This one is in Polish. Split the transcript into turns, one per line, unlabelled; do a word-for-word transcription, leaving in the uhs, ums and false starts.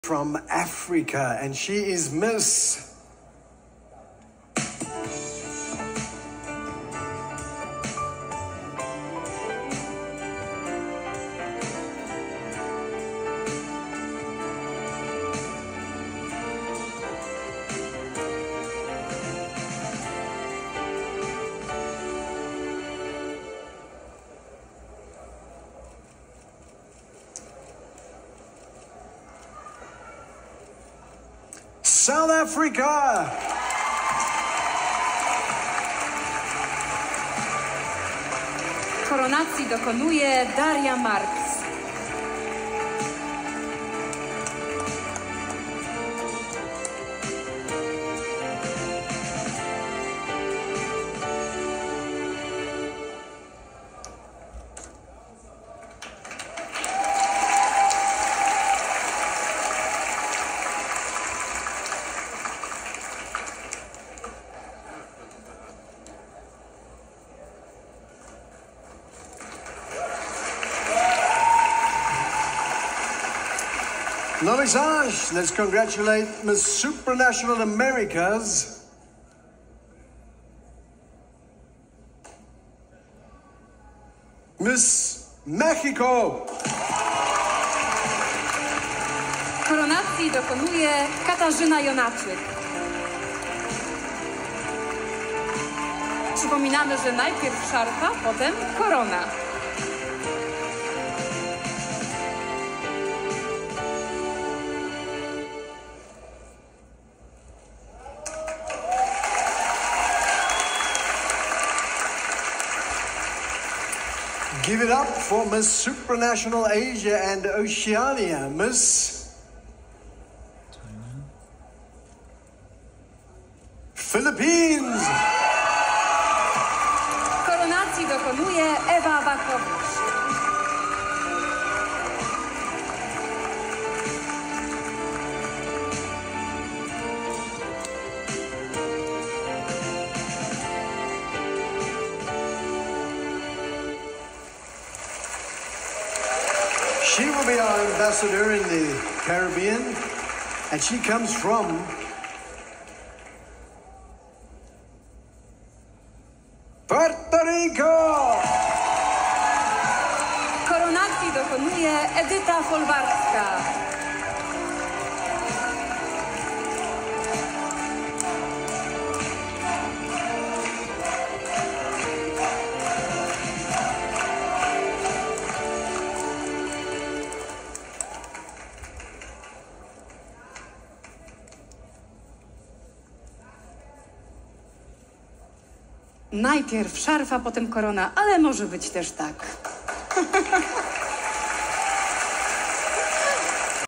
from Africa, and she is Miss South Africa.
Koronacji dokonuje Daria Marks.
Nowy Sage, let's congratulate Miss Supranational Americas. Miss Mexico.
Koronacji dokonuje Katarzyna Jonaczyk. Przypominamy, że najpierw szarfa, potem korona.
Give it up for Miss Supranational Asia and Oceania, Miss Philippines.
Koronacji dokonuje Ewa Wachowicz.
She will be our ambassador in the Caribbean, and she comes from Puerto Rico.
Koronacji dokonuje Edyta Folwarska. Najpierw szarfa, potem korona, ale może być też tak.